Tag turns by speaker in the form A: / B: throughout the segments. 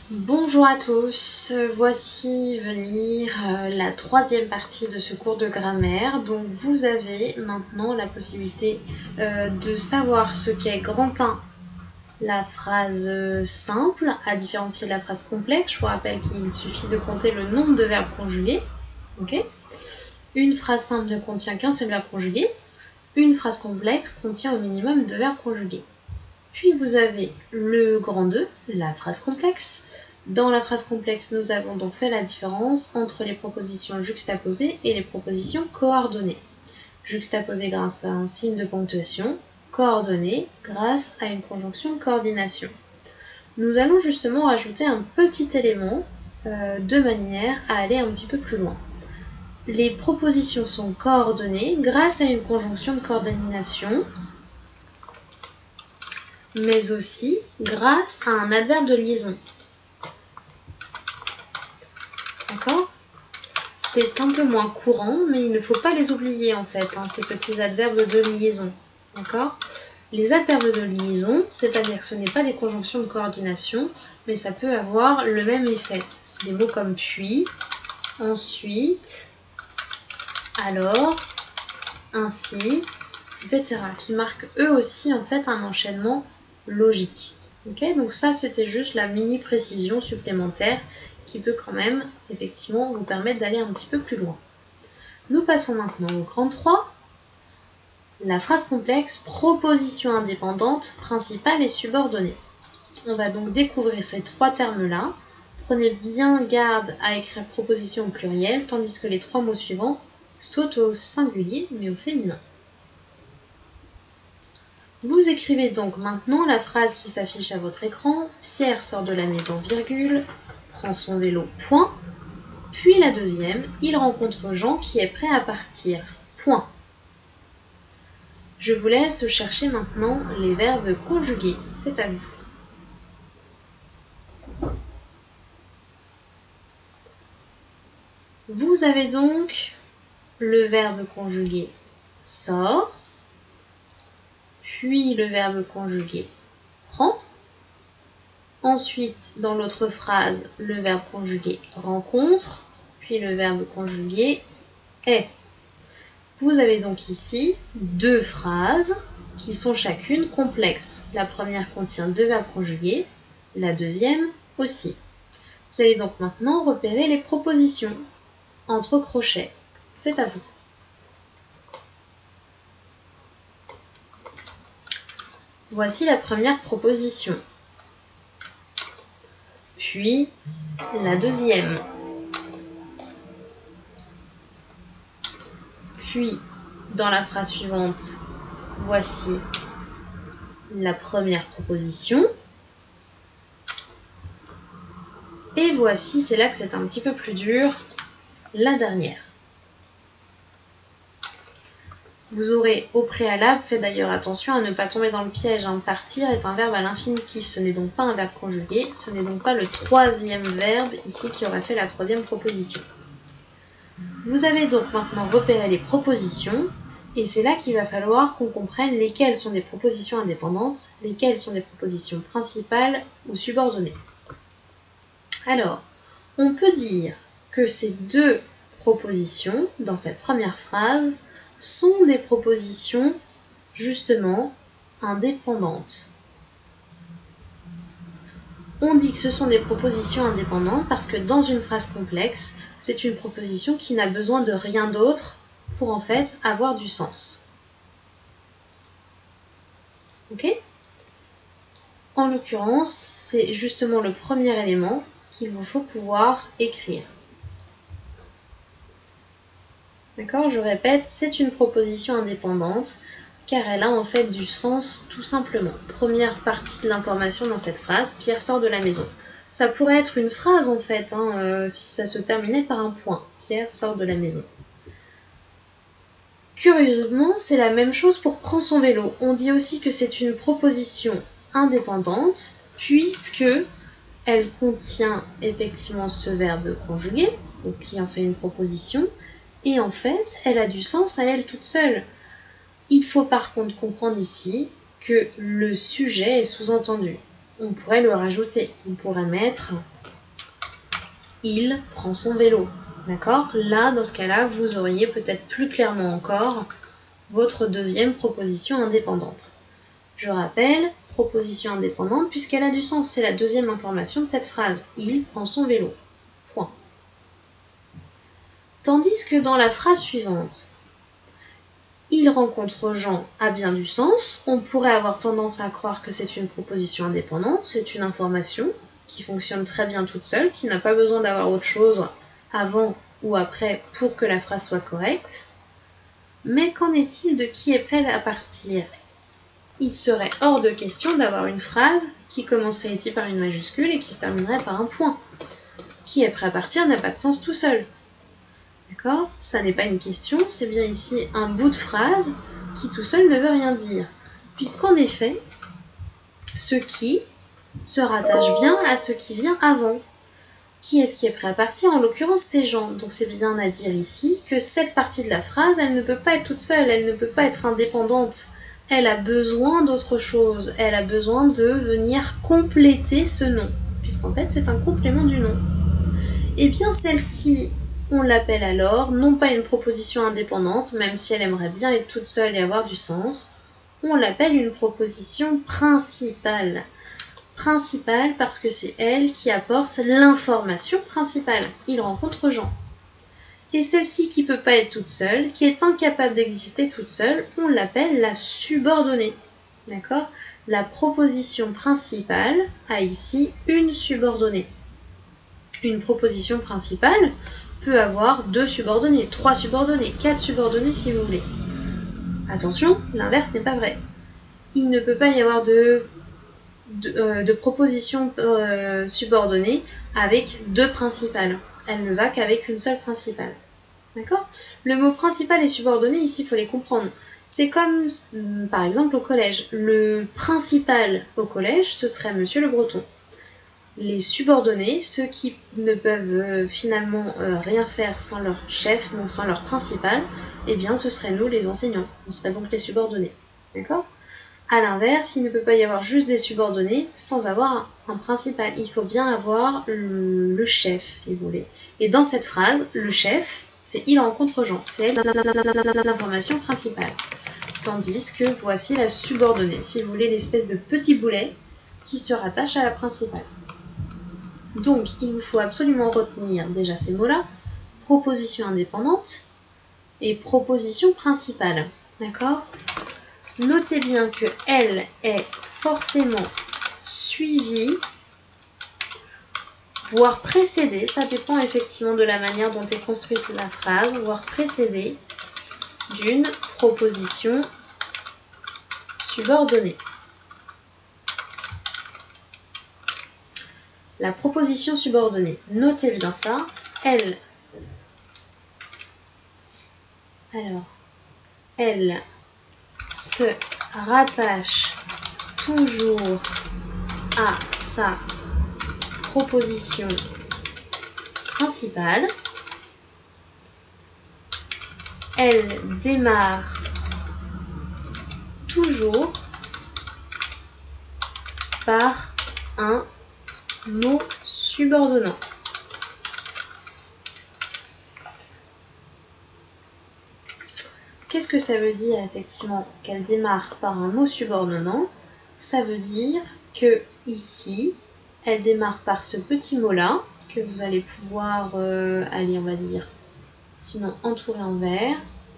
A: Bonjour à tous, voici venir la troisième partie de ce cours de grammaire. Donc vous avez maintenant la possibilité de savoir ce qu'est grand 1, la phrase simple, à différencier de la phrase complexe. Je vous rappelle qu'il suffit de compter le nombre de verbes conjugués. Okay. Une phrase simple ne contient qu'un seul verbe conjugué. Une phrase complexe contient au minimum 2 verbes conjugués. Puis vous avez le grand 2, la phrase complexe. Dans la phrase complexe, nous avons donc fait la différence entre les propositions juxtaposées et les propositions coordonnées. Juxtaposées grâce à un signe de ponctuation, coordonnées grâce à une conjonction de coordination. Nous allons justement rajouter un petit élément de manière à aller un petit peu plus loin. Les propositions sont coordonnées grâce à une conjonction de coordination, mais aussi grâce à un adverbe de liaison. D'accord ? C'est un peu moins courant, mais il ne faut pas les oublier en fait, ces petits adverbes de liaison. D'accord ? Les adverbes de liaison, c'est-à-dire que ce n'est pas des conjonctions de coordination, mais ça peut avoir le même effet. C'est des mots comme puis, ensuite, alors, ainsi, etc. qui marquent eux aussi en fait un enchaînement logique. Okay ? Donc ça, c'était juste la mini précision supplémentaire qui peut quand même, effectivement, vous permettre d'aller un petit peu plus loin. Nous passons maintenant au grand 3. La phrase complexe, proposition indépendante, principale et subordonnée. On va donc découvrir ces 3 termes-là. Prenez bien garde à écrire proposition au pluriel, tandis que les 3 mots suivants sautent au singulier, mais au féminin. Vous écrivez donc maintenant la phrase qui s'affiche à votre écran. Pierre sort de la maison, virgule, prend son vélo, point. Puis la deuxième, il rencontre Jean qui est prêt à partir, point. Je vous laisse chercher maintenant les verbes conjugués. C'est à vous. Vous avez donc le verbe conjugué sort, puis le verbe conjugué prend. Ensuite, dans l'autre phrase, le verbe conjugué rencontre, puis le verbe conjugué est. Vous avez donc ici 2 phrases qui sont chacune complexes. La première contient 2 verbes conjugués, la deuxième aussi. Vous allez donc maintenant repérer les propositions entre crochets. C'est à vous. Voici la première proposition. Puis la deuxième. Puis, dans la phrase suivante, voici la première proposition. Et voici, c'est là que c'est un petit peu plus dur, la dernière. Vous aurez au préalable fait d'ailleurs attention à ne pas tomber dans le piège. Partir est un verbe à l'infinitif, ce n'est donc pas un verbe conjugué, ce n'est donc pas le 3e verbe ici qui aurait fait la 3e proposition. Vous avez donc maintenant repéré les propositions, et c'est là qu'il va falloir qu'on comprenne lesquelles sont des propositions indépendantes, lesquelles sont des propositions principales ou subordonnées. Alors, on peut dire que ces 2 propositions, dans cette première phrase, sont des propositions, justement, indépendantes. On dit que ce sont des propositions indépendantes parce que dans une phrase complexe, c'est une proposition qui n'a besoin de rien d'autre pour en fait avoir du sens. Ok ? En l'occurrence, c'est justement le premier élément qu'il vous faut pouvoir écrire. D'accord ? Je répète, c'est une proposition indépendante car elle a en fait du sens tout simplement. Première partie de l'information dans cette phrase, Pierre sort de la maison. Ça pourrait être une phrase en fait, si ça se terminait par un point. Pierre sort de la maison. Curieusement, c'est la même chose pour prendre son vélo. On dit aussi que c'est une proposition indépendante puisque elle contient effectivement ce verbe conjugué, donc qui en fait une proposition, et en fait, elle a du sens à elle toute seule. Il faut par contre comprendre ici que le sujet est sous-entendu. On pourrait le rajouter. On pourrait mettre il prend son vélo. D'accord? Là, dans ce cas-là, vous auriez peut-être plus clairement encore votre deuxième proposition indépendante. Je rappelle, proposition indépendante, puisqu'elle a du sens, c'est la deuxième information de cette phrase. Il prend son vélo. Point. Tandis que dans la phrase suivante, il rencontre Jean a bien du sens, on pourrait avoir tendance à croire que c'est une proposition indépendante, c'est une information qui fonctionne très bien toute seule, qui n'a pas besoin d'avoir autre chose avant ou après pour que la phrase soit correcte. Mais qu'en est-il de qui est prêt à partir? Il serait hors de question d'avoir une phrase qui commencerait ici par une majuscule et qui se terminerait par un point. Qui est prêt à partir n'a pas de sens tout seul. D'accord? Ça n'est pas une question, c'est bien ici un bout de phrase qui tout seul ne veut rien dire. Puisqu'en effet, ce qui se rattache bien à ce qui vient avant. Qui est-ce qui est prêt à partir? En l'occurrence, c'est Jean. Donc c'est bien à dire ici que cette partie de la phrase, elle ne peut pas être toute seule, elle ne peut pas être indépendante. Elle a besoin d'autre chose, elle a besoin de venir compléter ce nom, puisqu'en fait c'est un complément du nom. Et bien celle-ci, on l'appelle alors, non pas une proposition indépendante, même si elle aimerait bien être toute seule et avoir du sens, on l'appelle une proposition principale. Principale parce que c'est elle qui apporte l'information principale. Il rencontre Jean. Et celle-ci qui ne peut pas être toute seule, qui est incapable d'exister toute seule, on l'appelle la subordonnée. D'accord? La proposition principale a ici une subordonnée. Une proposition principale peut avoir 2 subordonnées, 3 subordonnées, 4 subordonnées si vous voulez. Attention, l'inverse n'est pas vrai. Il ne peut pas y avoir de propositions subordonnées avec 2 principales. Elle ne va qu'avec une seule principale. D'accord? Le mot principal et subordonné, ici, il faut les comprendre. C'est comme, par exemple, au collège. Le principal au collège, ce serait Monsieur Le Breton. Les subordonnés, ceux qui ne peuvent finalement rien faire sans leur chef, donc sans leur principal, eh bien, ce serait nous, les enseignants. On serait donc les subordonnés. D'accord? A l'inverse, il ne peut pas y avoir juste des subordonnés sans avoir un principal. Il faut bien avoir le chef, si vous voulez. Et dans cette phrase, le chef, c'est il rencontre Jean. C'est l'information principale. Tandis que voici la subordonnée, si vous voulez, l'espèce de petit boulet qui se rattache à la principale. Donc, il vous faut absolument retenir déjà ces mots-là. Proposition indépendante et proposition principale. D'accord ? Notez bien que elle est forcément suivie, voire précédée, ça dépend effectivement de la manière dont est construite la phrase, voire précédée d'une proposition subordonnée. La proposition subordonnée, notez bien ça, elle se rattache toujours à sa proposition principale. Elle démarre toujours par un mot subordonnant. Qu'est-ce que ça veut dire effectivement qu'elle démarre par un mot subordonnant? Ça veut dire que ici, elle démarre par ce petit mot-là, que vous allez pouvoir, aller, on va dire, sinon entourer en vert.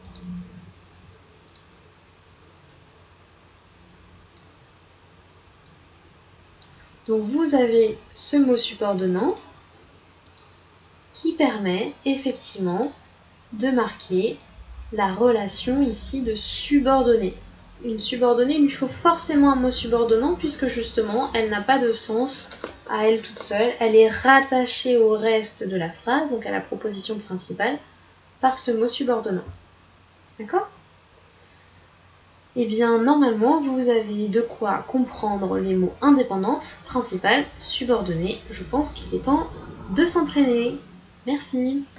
A: Donc vous avez ce mot subordonnant qui permet effectivement de marquer la relation ici de subordonnée. Une subordonnée, il lui faut forcément un mot subordonnant puisque justement elle n'a pas de sens à elle toute seule. Elle est rattachée au reste de la phrase, donc à la proposition principale, par ce mot subordonnant. D'accord ? Eh bien, normalement, vous avez de quoi comprendre les mots indépendante, principale, subordonnée. Je pense qu'il est temps de s'entraîner. Merci.